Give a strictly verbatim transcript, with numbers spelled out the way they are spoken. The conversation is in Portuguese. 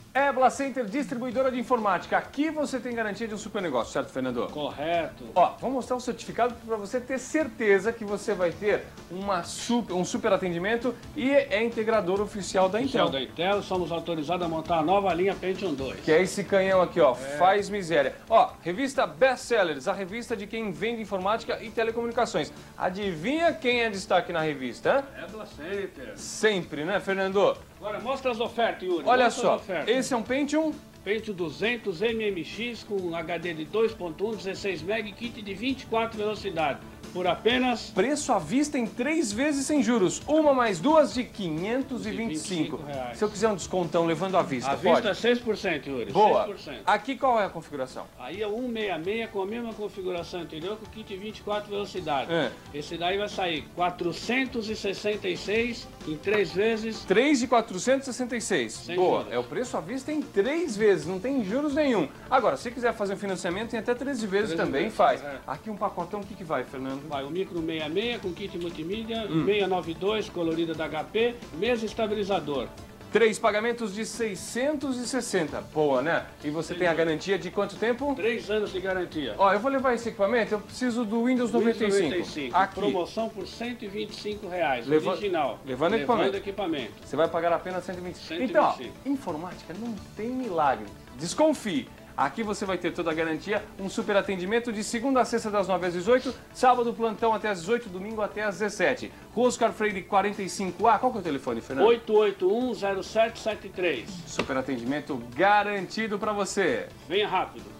Ebla Center, distribuidora de informática. Aqui você tem garantia de um super negócio, certo, Fernando? Correto. Ó, vou mostrar um certificado para você ter certeza que você vai ter uma super, um super atendimento e é integrador oficial da Intel. Oficial da Intel, somos autorizados a montar a nova linha Pentium dois. Que é esse canhão aqui, ó, É. faz miséria. Ó, revista Best Sellers, a revista de quem vende informática e telecomunicações. Adivinha quem é destaque na revista? Hein? Ebla Center. Sempre, né, Fernando? Agora mostra as ofertas, Yuri. Olha Mostra só, as ofertas. esse é um Pentium Pentium duzentos M M X com H D de dois ponto um, dezesseis megabytes, kit de vinte e quatro velocidades. Por apenas... preço à vista em três vezes sem juros. Uma mais duas de quinhentos e vinte e cinco. reais. Se eu quiser um descontão levando à vista, A pode? vista é seis por cento, Yuri. Boa. seis por cento. Aqui qual é a configuração? Aí é cento e sessenta e seis com a mesma configuração anterior, com kit vinte e quatro velocidades. É. Esse daí vai sair quatrocentos e sessenta e seis em três vezes. três de quatrocentos e sessenta e seis. Sem Boa, juros. é o preço à vista em três vezes, não tem juros nenhum. Agora, se quiser fazer um financiamento, tem até treze vezes treze também vezes, faz. é. Aqui um pacotão, o que, que vai, Fernando? Vai o micro sessenta e seis com kit multimídia, Hum. seiscentos e noventa e dois colorida da H P, mesa estabilizador. Três pagamentos de seiscentos e sessenta. Boa, né? E você tem a garantia de quanto tempo? Três anos de garantia. Ó, eu vou levar esse equipamento, eu preciso do Windows noventa e cinco. noventa e cinco. Aqui. Promoção por cento e vinte e cinco reais. Leva- Original. levando equipamento. equipamento. Você vai pagar apenas cento e vinte e cinco. cento e vinte e Então, cinco. ó, informática não tem milagre. Desconfie. Aqui você vai ter toda a garantia, um super atendimento de segunda a sexta das nove às dezoito, sábado plantão até às dezoito, domingo até às dezessete. Rua Oscar Freire quarenta e cinco A, qual que é o telefone, Fernando? oito oito um zero sete sete três. Super atendimento garantido para você. Venha rápido.